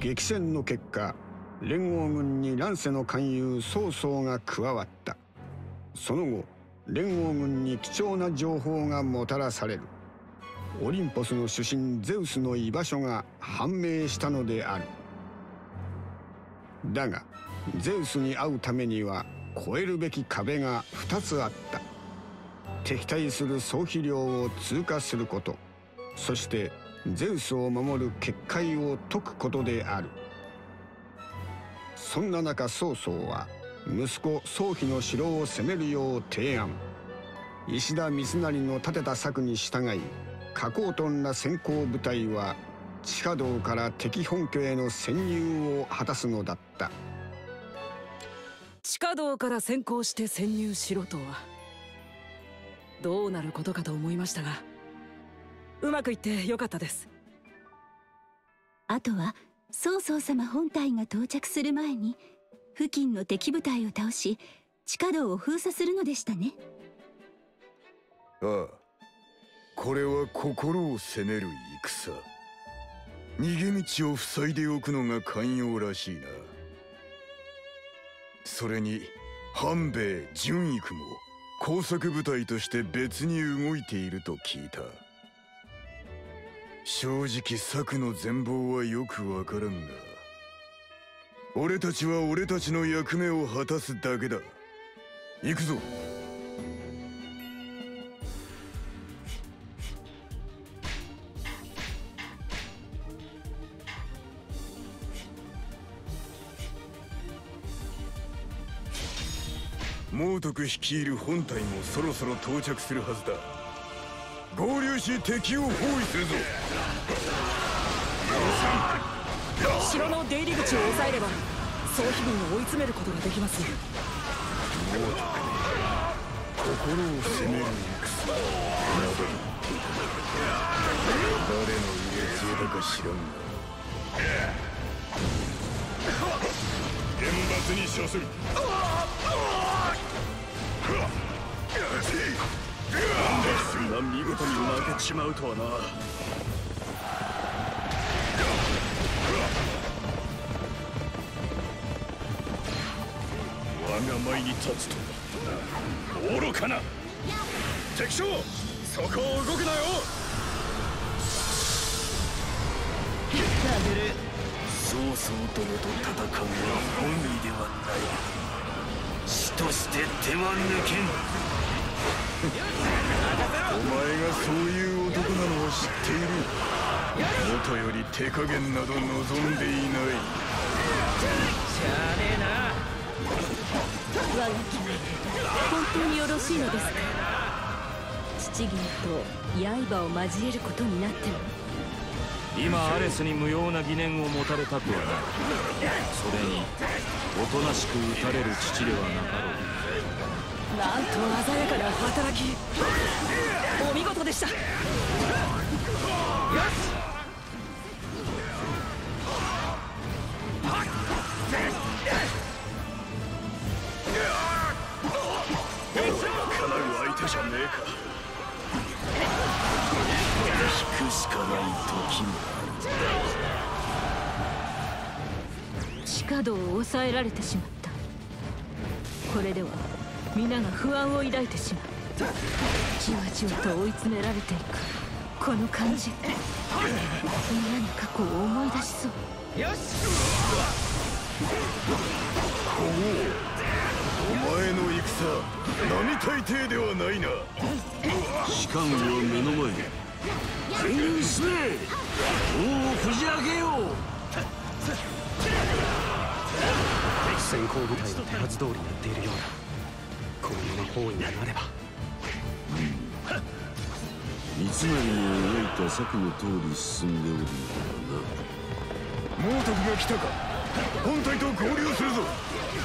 激戦の結果、連合軍に乱世の勧誘曹操が加わった。その後、連合軍に貴重な情報がもたらされる。オリンポスの主神ゼウスの居場所が判明したのである。だがゼウスに会うためには越えるべき壁が2つあった。敵対する総肥量を通過すること、そしてゼウスを守る結界を解くことである。そんな中、曹操は息子曹丕の城を攻めるよう提案。石田三成の立てた策に従い、加工トら先行部隊は地下道から敵本拠への潜入を果たすのだった。 地下道から先行して潜入しろとはどうなることかと思いましたが、うまくいってよかったです。 あとは曹操様本体が到着する前に付近の敵部隊を倒し、地下道を封鎖するのでしたね。 ああ、これは心を攻める戦。逃げ道を塞いでおくのが肝要らしいな。それに半兵衛純育も工作部隊として別に動いていると聞いた。正直策の全貌はよくわからんが、俺たちは俺たちの役目を果たすだけだ。行くぞ。猛徳率いる本隊もそろそろ到着するはずだ。合流し敵を包囲するぞ。 城の出入り口を抑えれば総肥軍を追い詰めることができます。 猛徳、心を攻める戦など誰の入れ知恵だか知らんが、厳罰に処する。 そんな見事に負けちまうとはな。我が前に立つと愚かな。敵将、そこを動くなよ。曹操殿と戦うは本意ではない。死として手は抜けん。お前がそういう男なのを知っている。もとより手加減など望んでいない。 しゃあねえな。 我が決め本当によろしいのですか。父君と刃を交えることになっても今アレスに無用な疑念を持たれたくはない。それにおとなしく討たれる父ではなかろう。 なんと鮮やかな働き、お見事でした。よし、 かなう相手じゃねえか。引くしかない時もある。 地下道を抑えられてしまった。これでは皆が不安を抱いてしまう。じわじわと追い詰められていくこの感じ、皆の過去を思い出しそう。 よし。 お前の戦、並大抵ではないな。 士官を目の前に全軍進め。王をこじ開けよう。 先行部隊の手はず通りになっているようだ。このまま包囲になれば。 三成の描いた策の通り進んでおるのだな。 猛徳が来たか。本隊と合流するぞ。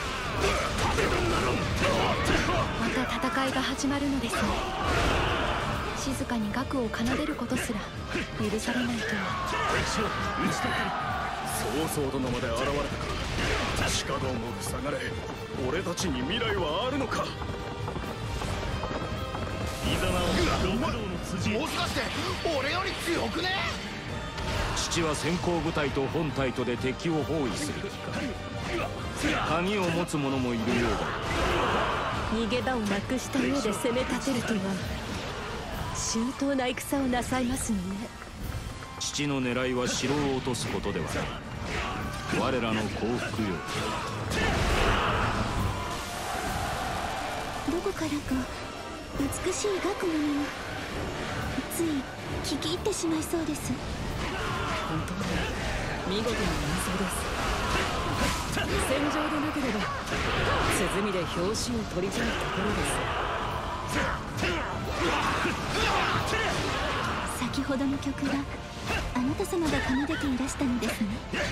また戦いが始まるのですね。静かに楽を奏でることすら許されないとは。 曹操殿まで現れたか。地下道も塞がれ、俺たちに未来はあるのか。 イザナを六道の辻。もしかして俺より強くね？ 父は先行部隊と本隊とで敵を包囲する気か。鍵を持つ者もいるようだ。 逃げ場をなくした上で攻め立てるとは周到な戦をなさいますのね。 父の狙いは城を落とすことではない。我らの降伏よ。 どこからか美しい学問をつい聞き入ってしまいそうです。 本当に見事な演奏です。戦場でなければ鼓で拍子を取りたいところです。 先ほどの曲はあなた様が奏でていらしたのですね。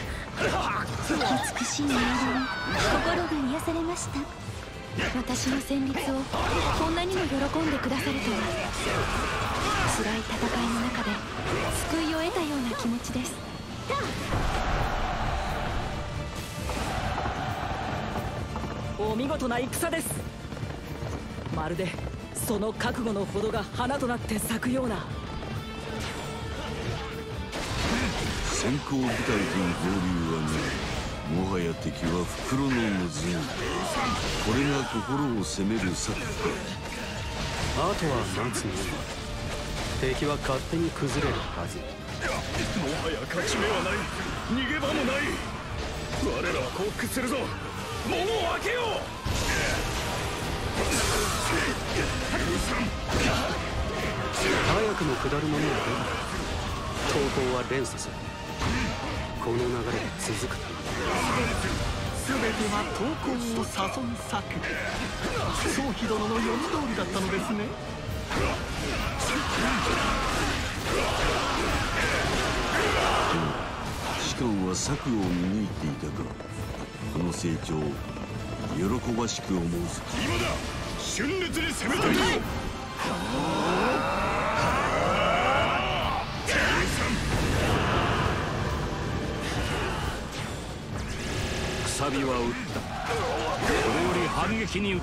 美しい音色に心が癒されました。私の旋律をこんなにも喜んでくださるとは。辛い戦いの中で救いを得たような気持ちです。 お見事な戦です。まるでその覚悟のほどが花となって咲くような。 先行部隊との合流はない。もはや敵は袋の無尽。これが心を攻める策か。 あとは待つのみ。敵は勝手に崩れるはず。 もはや勝ち目はない。逃げ場もない。我らは降伏するぞ。門を開けよう。 早くも下る者が出た。投降は連鎖する。この流れが続くため全ては投降を誘う策。宗妃殿の読み通りだったのですね。 士官は策を見抜いていたか。この成長喜ばしく思うぞ。 今だ。春烈に攻めたいぞ。 くさびは打った。これより反撃に移る。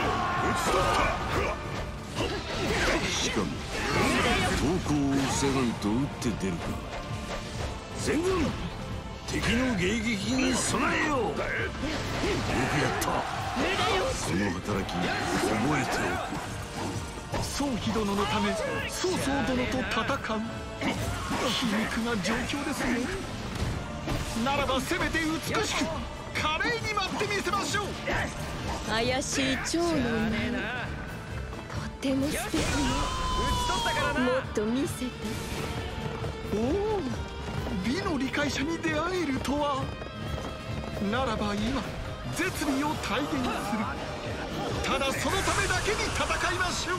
しかも投降を防がんと打って出るか。 全軍敵の迎撃に備えよう。よくやった。 その働き覚えておく。 宗妃殿のため曹操殿と戦う。皮肉な状況ですね。ならばせめて美しく華麗に舞ってみせましょう。 怪しい蝶の舞、とても素敵ね。もっと見せて。 おお、美の理解者に出会えるとは。ならば今絶美を体現する。ただそのためだけに戦いましょう。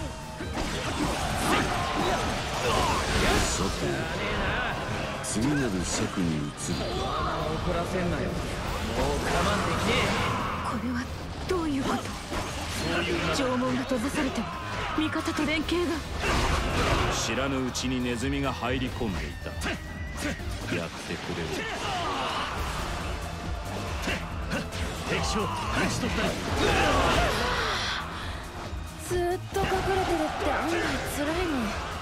さて次なる策に移る。 怒らせんなよ。もう我慢できねこれはどういうこと。城門が閉ざされても味方と連携が。 知らぬうちにネズミが入り込んでいた。やってくれる。 敵将打ち取った。 ずっと隠れてるって案外辛いね。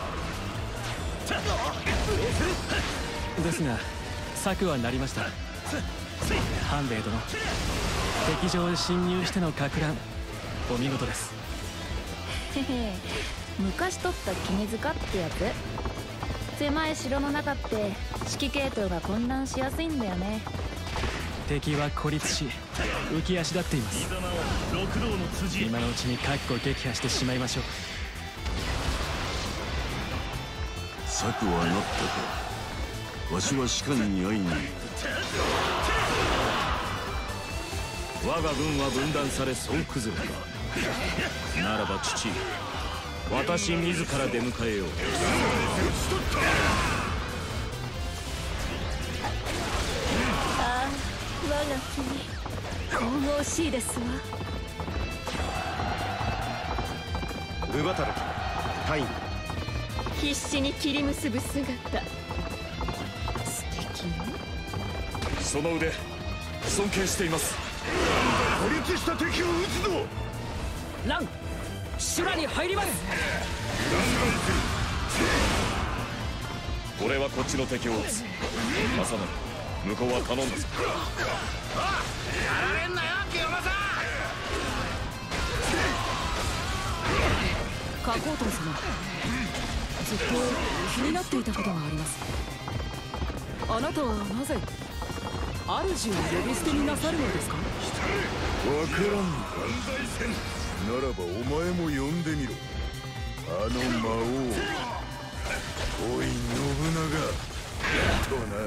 ですが策はなりました。半兵衛殿、敵場へ侵入しての撹乱お見事です。 へへ、昔取った君塚ってやつ。狭い城の中って指揮系統が混乱しやすいんだよね。 敵は孤立し浮き足立っています。今のうちに確固撃破してしまいましょう。 策はなったか。わしは士官に会いに行く。 我が軍は分断され総崩れか。ならば父、私自ら出迎えよう。 ああ、我が君神々しいですわ。 グバタルタイン。 必死に切り結ぶ姿素敵ね。 その腕尊敬しています。 孤立した敵を撃つぞ。 ラン、修羅に入ります。 これはこっちの敵を撃つ。正成、向こうは頼んだぞ。 やられんなよ清正。 加工頭様、ずっと気になっていたことがあります。あなたはなぜ主を呼び捨てになさるのですか？ わからんのか。ならばお前も呼んでみろ。あの魔王、おい信長とな。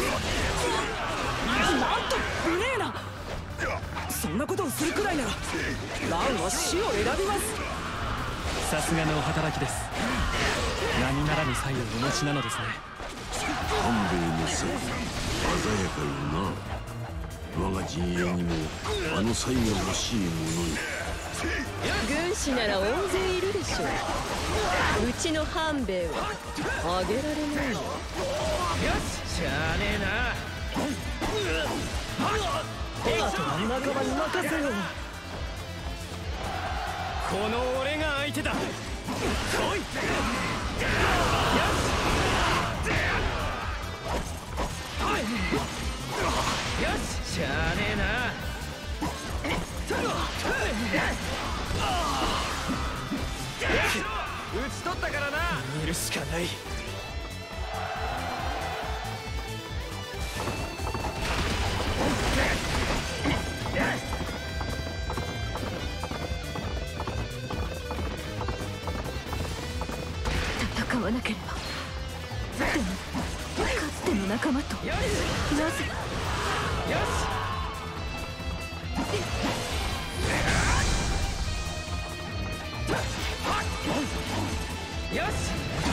なんと無礼な！そんなことをするくらいなら蘭は死を選びます。 さすがのお働きです。何ならぬ才をお持ちなのですね。 半兵衛の才、鮮やかよな。我が陣営にもあの才が欲しいものに。 軍師なら大勢いるでしょう。うちの半兵衛はあげられないよ。よし、しゃあねえな。あとは仲間に任せよう。この俺が相手だ。来い。よし、しゃあねえな。打ち取ったからな。見るしかない。 戦わなければ。でもかつての仲間となぜ。 よし。よし。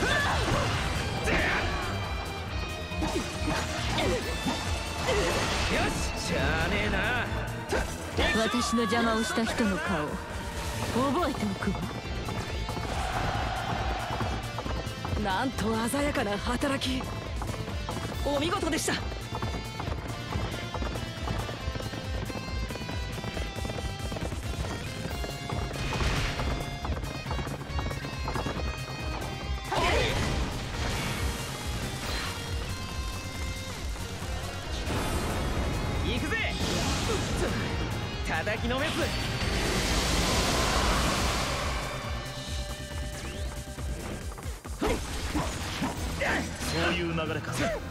よし、しゃあねえな。 私の邪魔をした人の顔覚えておくわ。 なんと鮮やかな働き。お見事でした。行くぜ。叩きのめす。そういう流れか。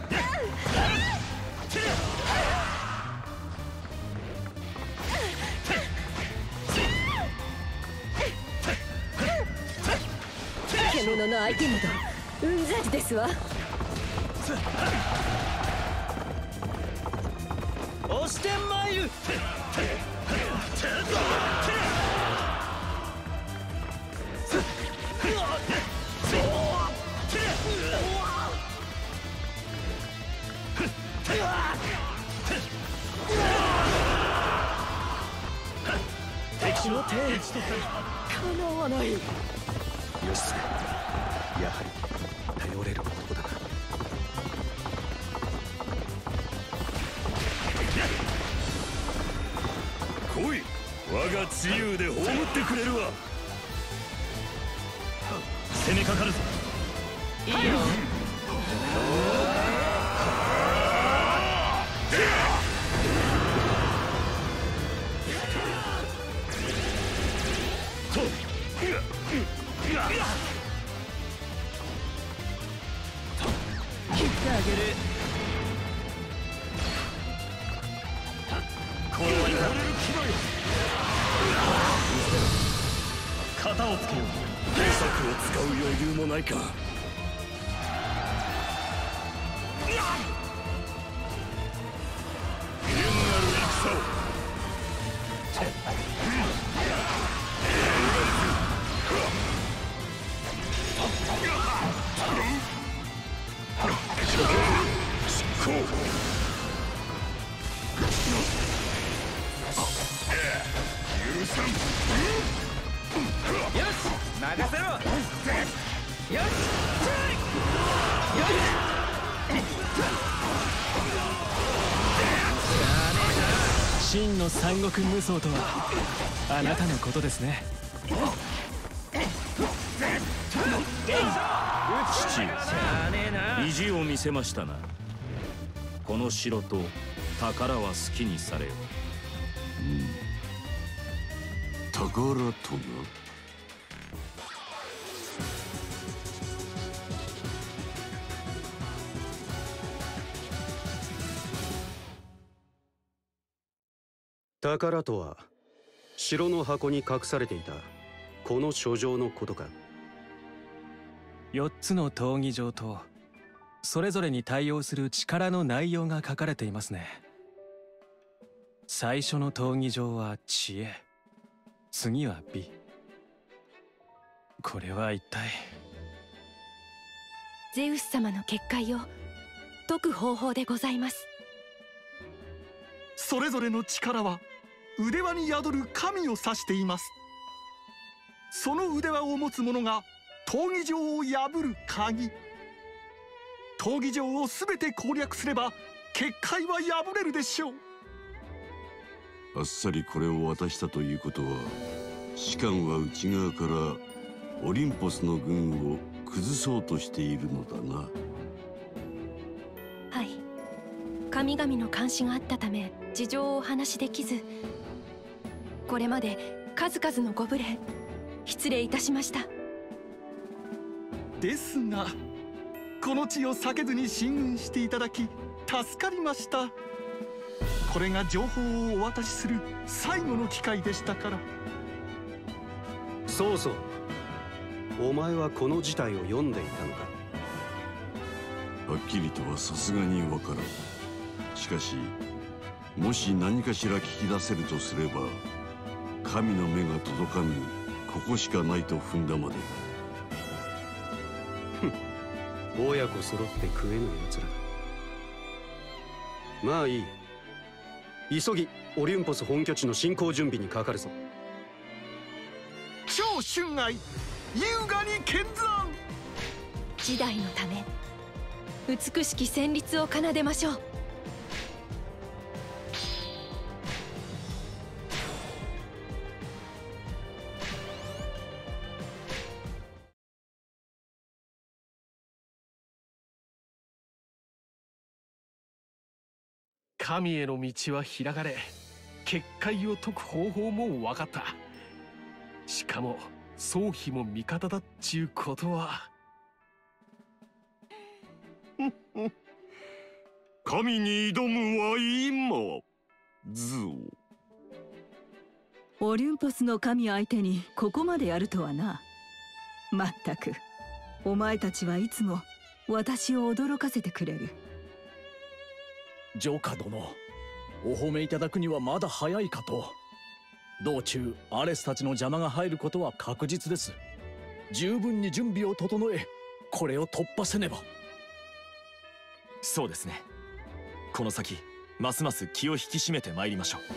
獣の相手などうんざりですわ。押してまいる。敵の手かなわない。よし、やはり頼れる男だな。 来い、我が自由で葬ってくれるわ。攻めかかるぞ。いいよ。切ってあげる。こうはいかれる気分よ。肩をつけよう。兵策を使う余裕もないか。剣なる戦を。任せろ。よし。よし。 真の三国無双とはあなたのことですね。 討父、意地を見せましたな。この城と宝は好きにされよ。 宝とな。 宝とは城の箱に隠されていたこの書状のことか。 4つの闘技場とそれぞれに対応する力の内容が書かれていますね。最初の闘技場は知恵、次は美。これは一体。 ゼウス様の結界を解く方法でございます。 それぞれの力は腕輪に宿る神を指しています。その腕輪を持つ者が闘技場を破る鍵。闘技場を全て攻略すれば結界は破れるでしょう。 あっさりこれを渡したということは、士官は内側からオリンポスの軍を崩そうとしているのだな。 はい、神々の監視があったため事情をお話しできず、これまで数々のご無礼失礼いたしました。 ですがこの地を避けずに進軍していただき助かりました。これが情報をお渡しする最後の機会でしたから。 そうそう、お前はこの事態を読んでいたのか。 はっきりとはさすがにわからん。しかしもし何かしら聞き出せるとすれば、神の目が届かぬここしかないと踏んだまで。 親子揃って食えぬ奴らだ。まあいい、急ぎオリンポス本拠地の進行準備にかかるぞ。 超春愛優雅に剣山。 時代のため美しき旋律を奏でましょう。 神への道は開かれ、結界を解く方法も分かった。しかも宗妃も味方だっちゅうことは。 神に挑むは今ズオ。オリンポスの神相手にここまでやるとはな。まったくお前たちはいつも私を驚かせてくれる。 ジョーカ殿、お褒めいただくにはまだ早いかと。道中アレスたちの邪魔が入ることは確実です。十分に準備を整え、これを突破せねば。 そうですね。この先ますます気を引き締めてまいりましょう。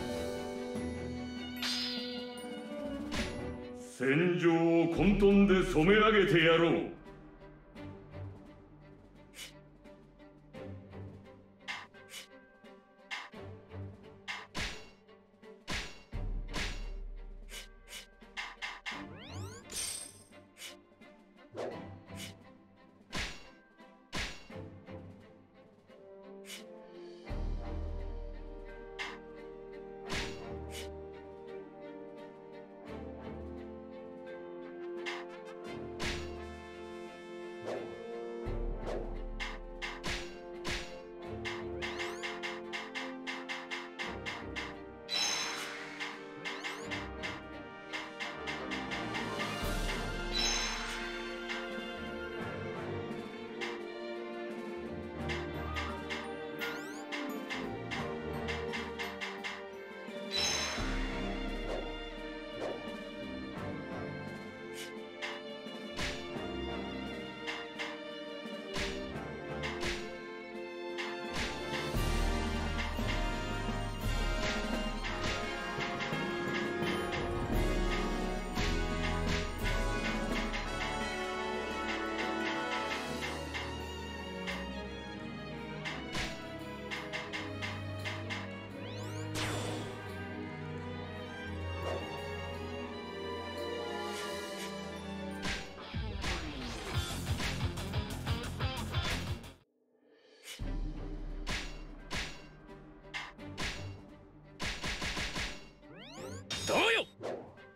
戦場を混沌で染め上げてやろう。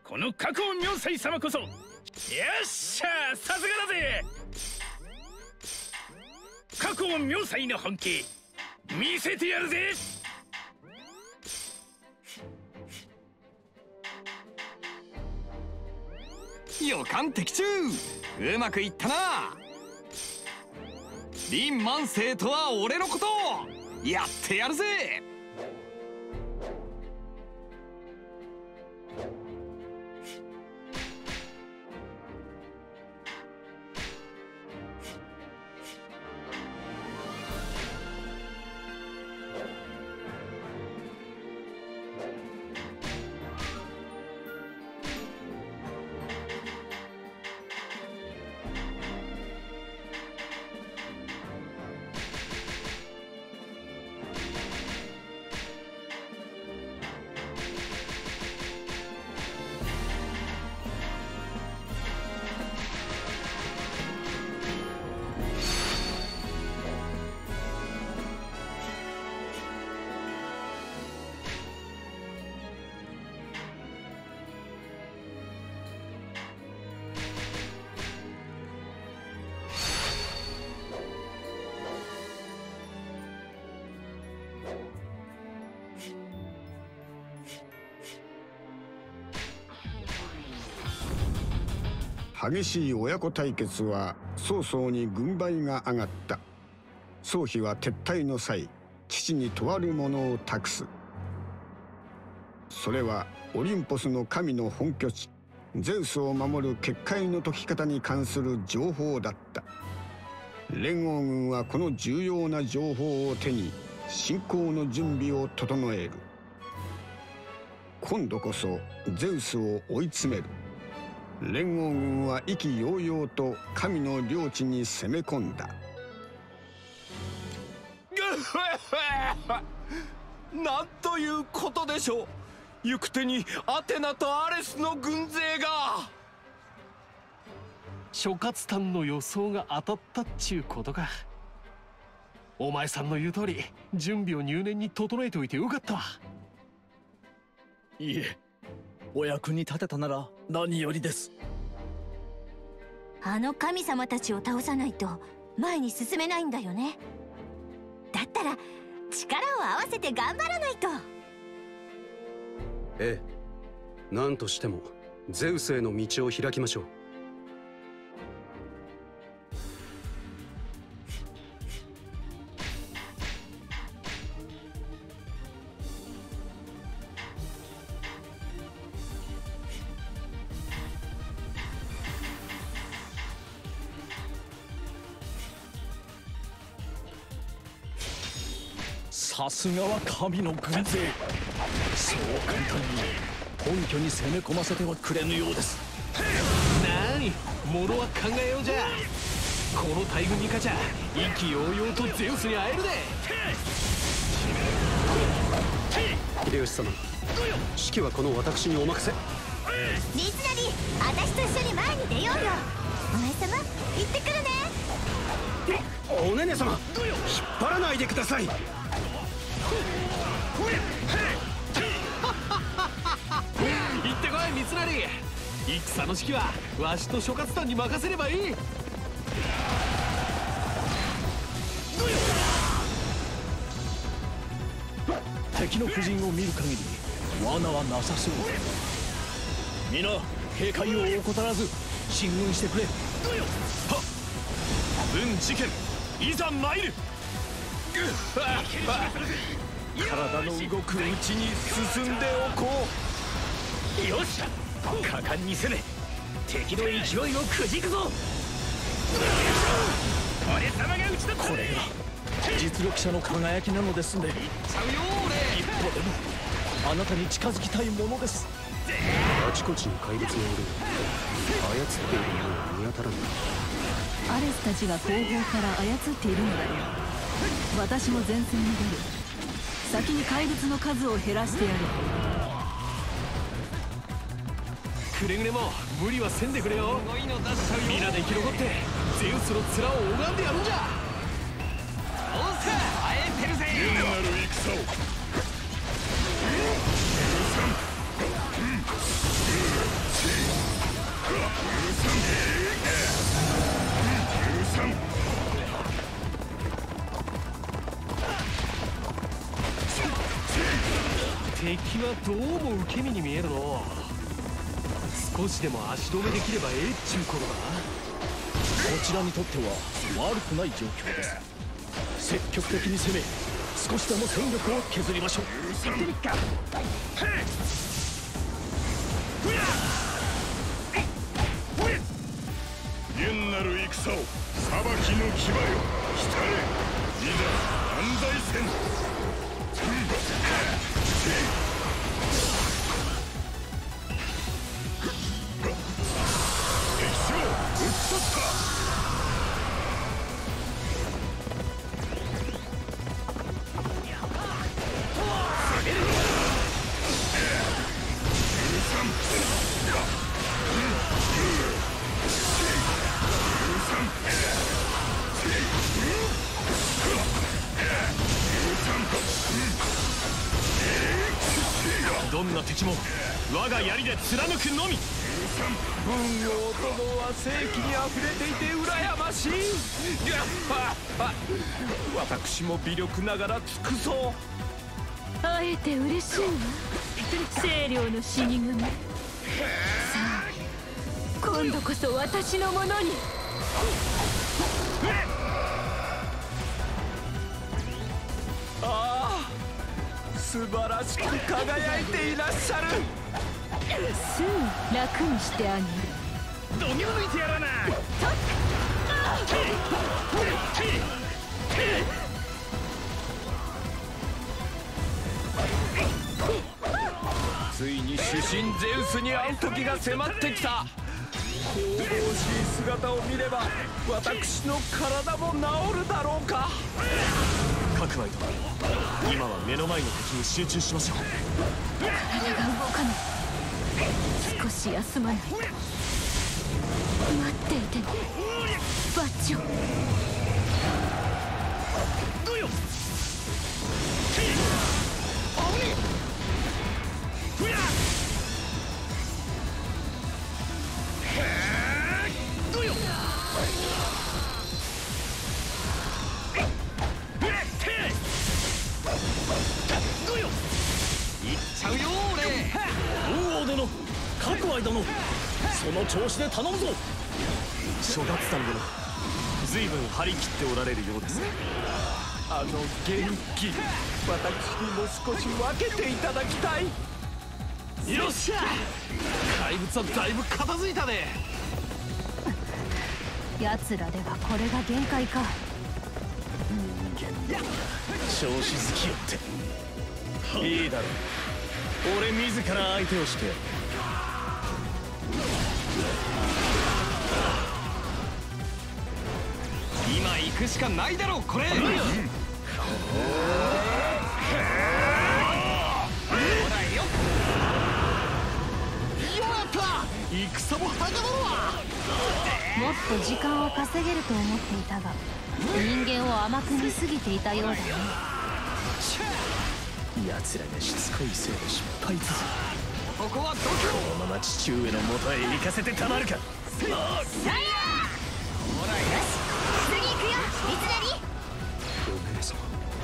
この覚悟明細様こそ。よっしゃ、さすがだぜ。覚悟明細の本気見せてやるぜ。 予感的中。うまくいったな。林万世とは俺のこと。やってやるぜ。 激しい親子対決は曹操に軍配が上がった。曹丕は撤退の際、父にとあるものを託す。それはオリンポスの神の本拠地ゼウスを守る結界の解き方に関する情報だった。連合軍はこの重要な情報を手に侵攻の準備を整える。今度こそゼウスを追い詰める。連合軍は意気揚々と神の領地に攻め込んだ。 なんということでしょう。行く手にアテナとアレスの軍勢が。 諸葛短の予想が当たったっちゅうことか。お前さんの言う通り準備を入念に整えておいてよかったわ。 いえ、お役に立てたなら何よりです。 あの神様たちを倒さないと前に進めないんだよね。だったら力を合わせて頑張らないと。 ええ、何としてもゼウスへの道を開きましょう。 さすがは神の軍勢。そう簡単に本拠に攻め込ませてはくれぬようです。 なに、物は考えようじゃ。この大軍に勝ちゃ意気揚々とゼウスに会えるで。 秀吉様、指揮はこの私にお任せ。 リスナリ、私と一緒に前に出ようよ。お前様、行ってくるね。 おねね様、引っ張らないでください。 行ってこい三成。戦の指揮はわしと諸葛短に任せればいい。 敵の布陣を見る限り罠はなさそうだ。皆警戒を怠らず進軍してくれ。はっ、 文事件いざ参る。 体の動くうちに進んでおこう。 よし、果敢に攻め敵の勢いをくじくぞ。俺様が打ち取った。 これが実力者の輝きなのですね。 ちゃうよ俺。 一歩でもあなたに近づきたいものです。 あちこちに怪物がおる。操っているものは見当たらない。 アレスたちが後方から操っているのだろう。私も前線に出る。先に怪物の数を減らしてやる。 くれぐれも無理はせんでくれよ。皆で生き残ってゼウスの面を拝んでやるんじゃ。 おっさあえてるぜ。 優なる戦を。 敵はどうも受け身に見えるの。少しでも足止めできればええっちゅうことだ。 こちらにとっては悪くない状況です。積極的に攻め、少しでも戦力を削りましょう。 行ってみっか。 厳なる戦を裁きの牙よ、来たれ。いざ安西戦。敵将討ち取った。 どんな敵も我が槍で貫くのみ。 文豪殿は正気にあふれていて羨ましい。私も微力ながら尽くそう。 会えて嬉しいわ、清涼の死神。さあ今度こそ私のものに。 ああ、素晴らしく輝いていらっしゃる。 すぐ楽にしてあげる。 どぎを抜いてやらな。 ついに主神ゼウスに会う時が迫ってきた。神々しい姿を見れば私の体も治るだろうか。 各ワイド、今は目の前の敵に集中しましょう。 体が動かない。少し休まないと。待っていてね、バッジョ。 どよ。どよ。どよ。いっちゃうよ俺。 文王殿、各ワイ殿、その調子で頼むぞ。 諸葛さん殿、随分張り切っておられるようです。 あの元気、私にも少し分けていただきたい。 よっしゃ、怪物はだいぶ片付いたね。 奴らではこれが限界か。 人間だ、調子好きよって。 いいだろう、俺自ら相手をして。 今行くしかないだろうこれ。 戦もはかどるわ。 もっと時間を稼げると思っていたが、人間を甘く見すぎていたようだね。 奴らがしつこいせいで失敗続き。 ここはどこ。 このまま父上の元へ行かせてたまるか。 さやほらよし、次行くよ三成。 お姉様、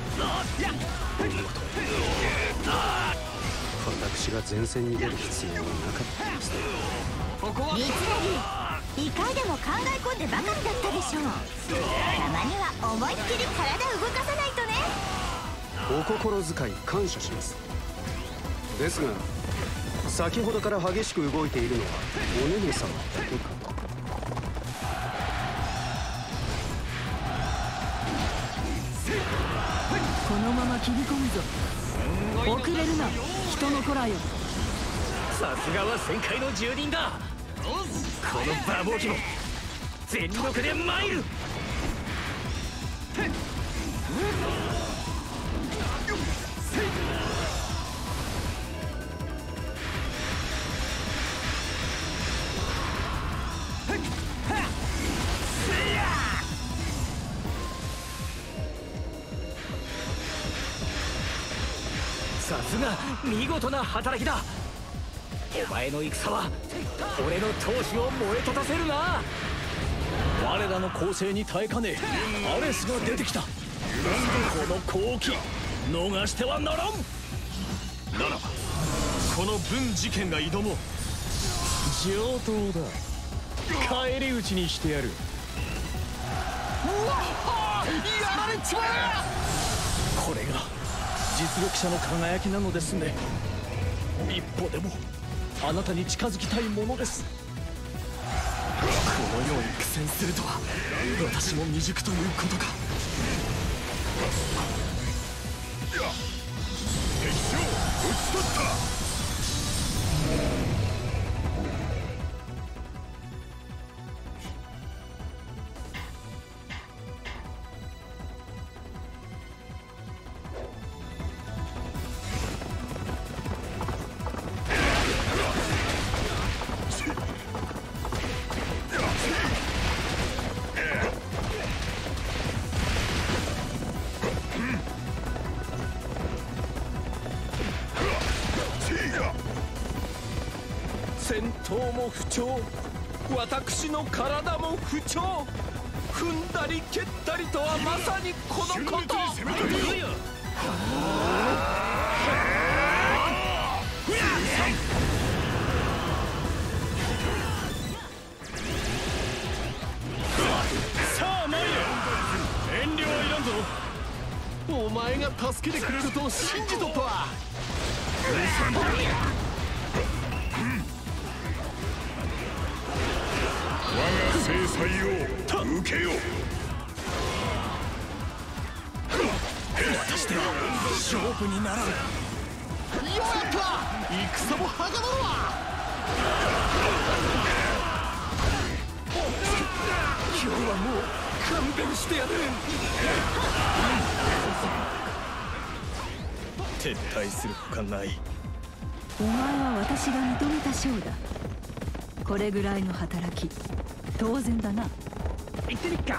私が前線に出る必要はなかったんですね。 三成、いかでも考え込んでばかりだったでしょう。たまには思いっきり体動かさないとね。 お心遣い感謝します。ですが先ほどから激しく動いているのはおねね様だけか。 このまま切り込むぞ。遅れるな、人の子らよ。 さすがは旋回の住人だ。この馬防機も全力で参る。さすが見事な働きだ。お前の戦は俺の闘志を燃え立たせるな。 我らの攻勢に耐えかねアレスが出てきた。この好機逃してはならん。 ならばこの文事件が挑もう。 上等だ。返り討ちにしてやる。 うわっ、やられちまえ。 これが実力者の輝きなのですね。一歩でもあなたに近づきたいものです。 このように苦戦するとは私も未熟ということか。 敵将討ち取った。 戦闘も不調、私の体も不調。踏んだり蹴ったりとはまさにこのこと。 さあ参れ、遠慮はいらんぞ。 お前が助けてくれると信じとったわ。 我が制裁を受けよ。 私では勝負にならん。 ようやった。戦もはかどるわ。 今日はもう勘弁してやる。 撤退するほかない。 お前は私が認めた将だ。これぐらいの働き当然だな。 行ってみっか。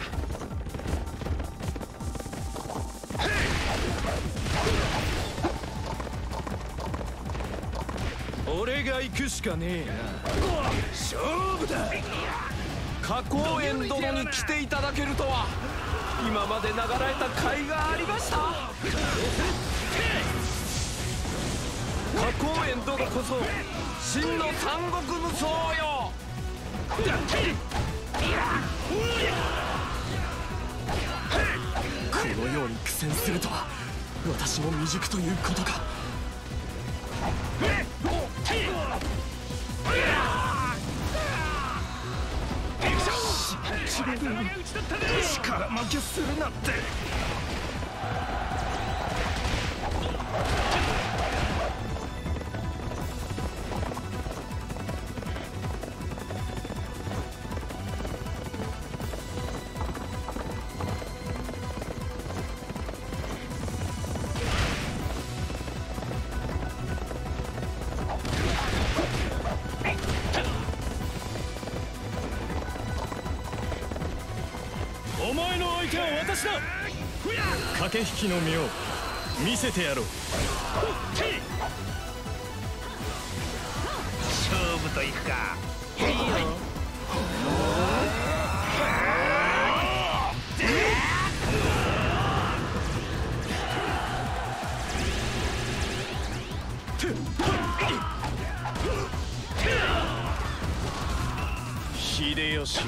俺が行くしかねえな。勝負だ。花公園殿に来ていただけるとは今まで流られた甲斐がありました。花公園殿こそ真の三国無双よ。 このように苦戦するとは私も未熟ということか。 力負けするなって。 お前の相手は私だ。 駆け引きの妙見せてやろう。 勝負といくか。いいよ。 秀吉、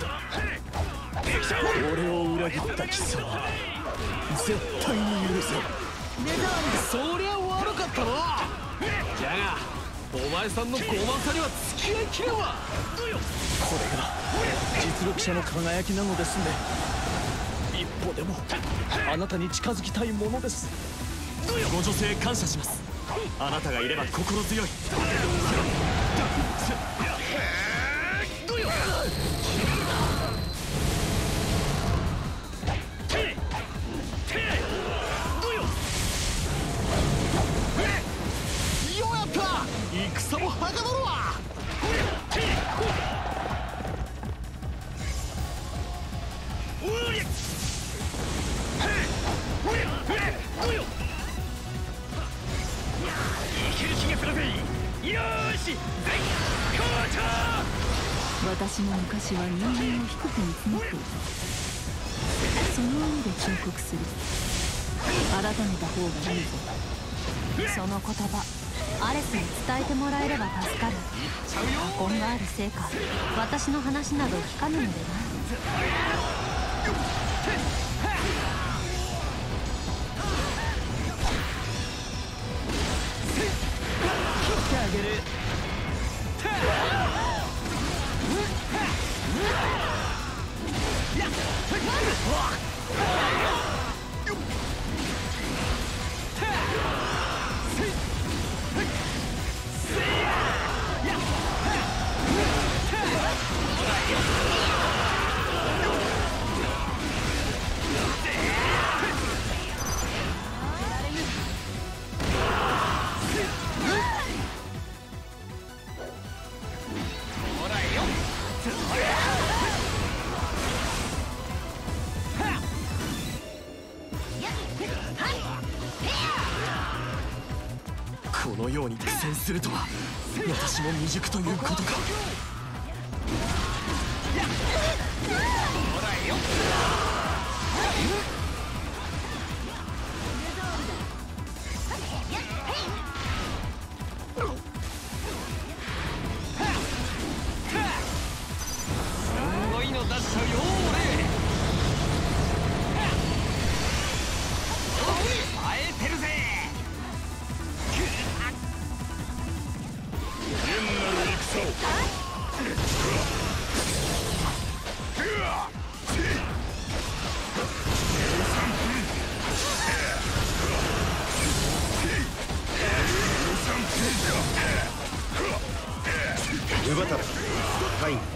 俺を裏切った貴様絶対に許せん。 そりゃ悪かったな。じゃがお前さんの傲慢さには付き合いきれんわ。 これが実力者の輝きなのですね。一歩でもあなたに近づきたいものです。 ご助勢感謝します。あなたがいれば心強い。 ようやった。戦もはかどるわ。 私も昔は人間を低く見積もっていた。その上で忠告する。改めた方がいいぞ。その言葉アレスに伝えてもらえれば助かる。禍根があるせいか私の話など聞かぬのでな。 切ってあげる。 このように苦戦するとは私も未熟ということか。 すごいの出しちゃうよ俺。耐えてるぜ。 剣なる戦をルバタラタイム。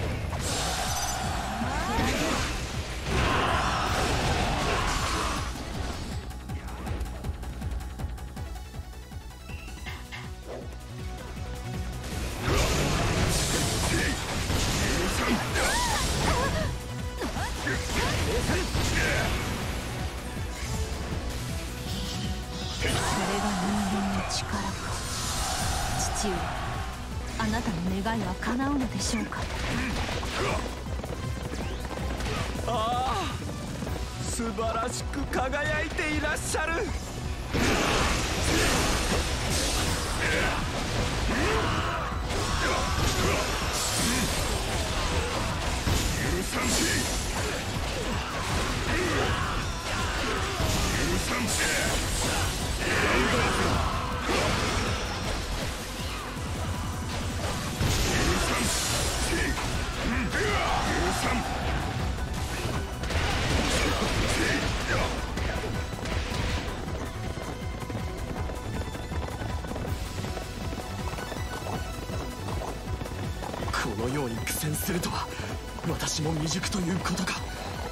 それが人間の力か。父上、あなたの願いは叶うのでしょうか。 ああ、素晴らしく輝いていらっしゃる。 許さんし許さんしこのように苦戦するとは私も未熟ということか。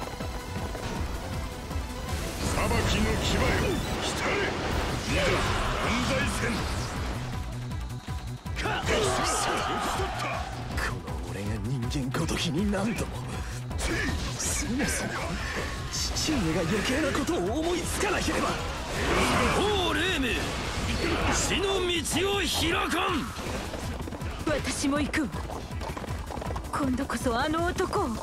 裁きの牙よ来たれ。いざ万歳戦。 この俺が人間ごときに何度も。そもそも父上が余計なことを思いつかなければ。 おうレーム、死の道を開かん。 私も行くわ。今度こそあの男を。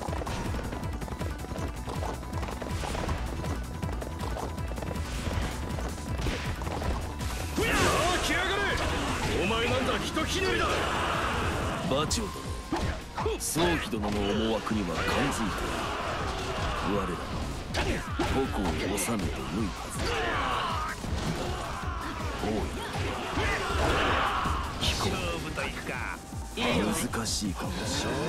来やがれ。お前なんだ人ひねりだ。 馬長殿、宗妃殿の思惑には感づいている。我らの矛を収めてよいはずだ。大い飛行難しいかもしれない。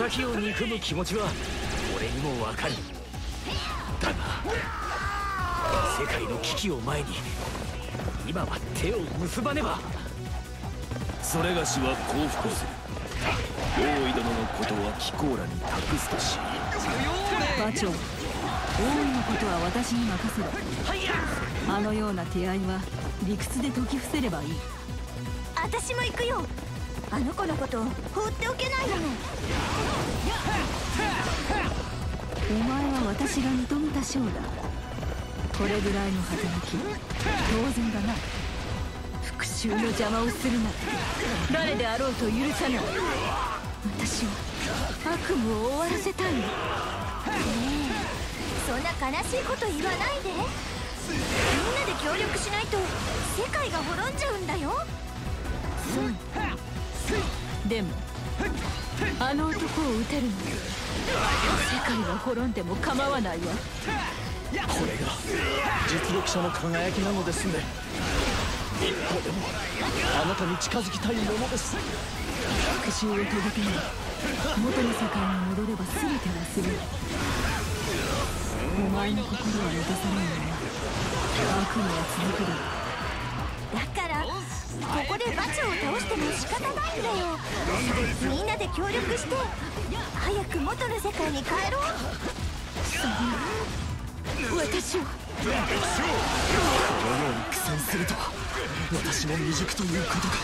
敵を憎む気持ちは俺にもわかる。だが世界の危機を前に今は手を結ばねば。 それがしは降伏する。大井殿のことは貴公らに託すとし。 馬長、大井のことは私に任せろ。あのような手合いは理屈で解き伏せればいい。 私も行くよ。あの子のことを放っておけないもの。 お前は私が認めた将だ。これぐらいの働き当然だな。復讐の邪魔をするなら誰であろうと許さない。私は悪夢を終わらせたいの。 そそんな悲しいこと言わないで。みんなで協力しないと世界が滅んじゃうんだよ。 でもあの男を撃てるのに世界が滅んでも構わないわ。 これが実力者の輝きなのですね。一歩でもあなたに近づきたいものです。 復讐を遂げても元の世界に戻れば全て忘れる。お前の心は満たされないが悪夢は続くだろう。 だからここでバチを倒しても仕方ないんだよ。みんなで協力して早く元の世界に帰ろう。 そんな私をこのように苦戦するとは私も未熟ということか。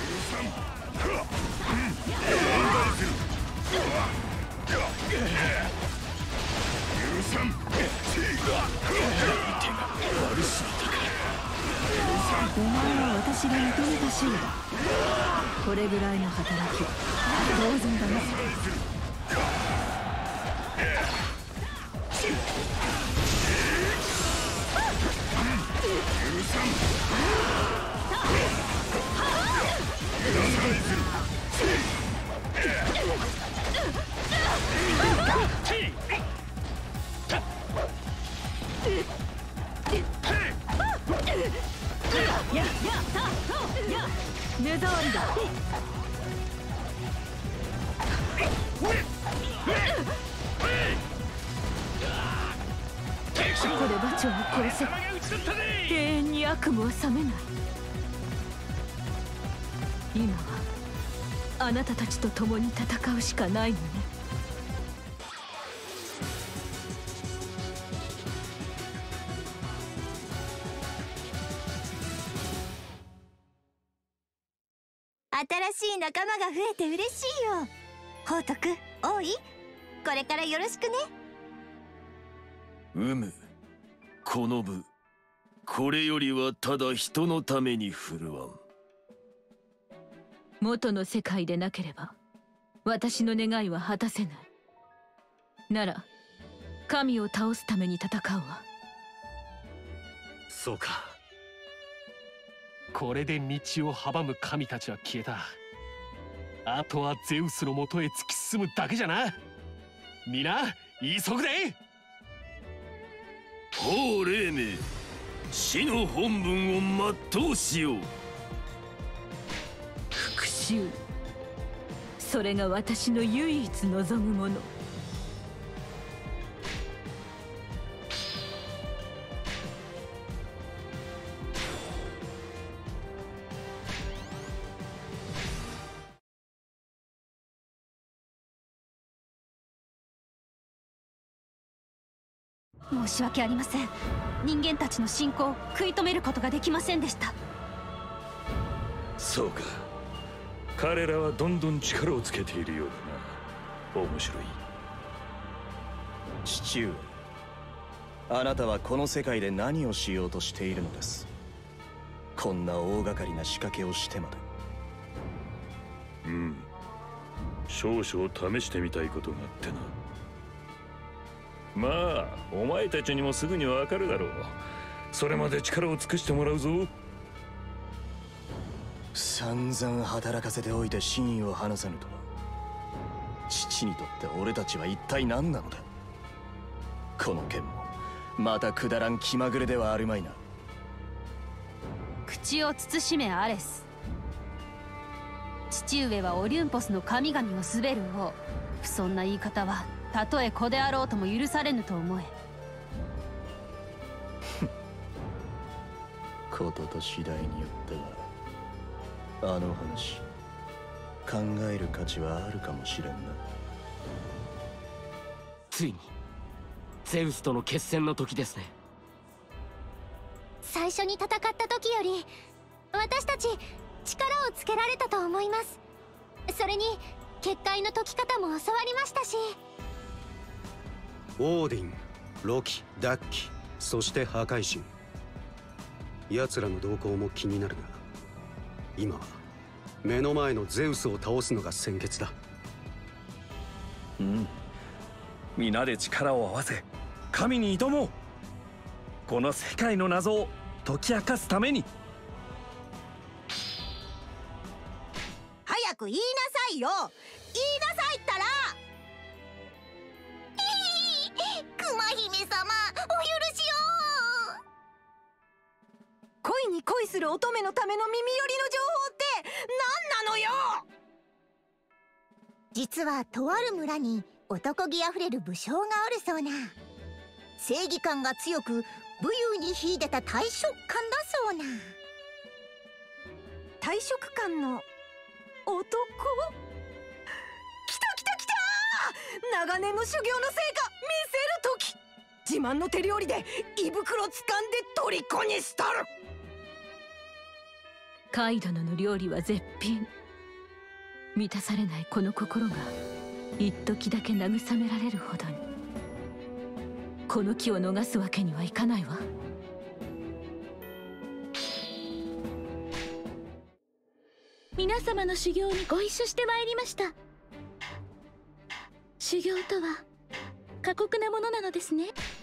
お前は私が認めたシーだ。これぐらいの働き当然だな。目障りだ。ここで馬長を殺せ。永遠に悪夢は覚めない。今はあなたたちと共に戦うしかないのね。 新しい仲間が増えて嬉しいよ。宝徳、王位、これからよろしくね。 この部、これよりはただ人のために振るわん。 元の世界でなければ私の願いは果たせない。なら神を倒すために戦うわ。 そうか。これで道を阻む神たちは消えた。あとはゼウスのもとへ突き進むだけじゃな。皆急ぐで。 ほう黎明、死の本分を全うしよう。 復讐、それが私の唯一望むもの。 申し訳ありません。人間たちの侵攻を食い止めることができませんでした。 そうか。彼らはどんどん力をつけているようだな。面白い。 父上、あなたはこの世界で何をしようとしているのです。こんな大掛かりな仕掛けをしてまで。 少々試してみたいことがあってな。まあお前たちにもすぐにわかるだろう。それまで力を尽くしてもらうぞ。 散々働かせておいて真意を話せぬとは。父にとって俺たちは一体何なのだ。この件もまたくだらん気まぐれではあるまいな。 口を慎めアレス。父上はオリュンポスの神々を統べる王。そんな言い方はたとえ子であろうとも許されぬと思え。 ことと次第によってはあの話考える価値はあるかもしれんな。 ついにゼウスとの決戦の時ですね。 最初に戦った時より私たち力をつけられたと思います。それに結界の解き方も教わりましたし。 オーディン、ロキ、ダッキ、そして破壊神。奴らの動向も気になるが、今は目の前のゼウスを倒すのが先決だ。 皆で力を合わせ神に挑もう。この世界の謎を解き明かすために。 早く言いなさいよ。言いなさいったら。 熊姫様、お許しを。 恋に恋する乙女のための耳寄りの情報って何なのよ。 実はとある村に男気あふれる武将がおるそうな。正義感が強く武勇に秀でた大食漢だそうな。 大食漢の男？来た来た来た。長年の修行の成果見せる時。自慢の手料理で胃袋掴んで虜にしたる。 カイ殿の料理は絶品。満たされないこの心が一時だけ慰められるほどに。この機を逃すわけにはいかないわ。 皆様の修行にご一緒してまいりました。修行とは過酷なものなのですね。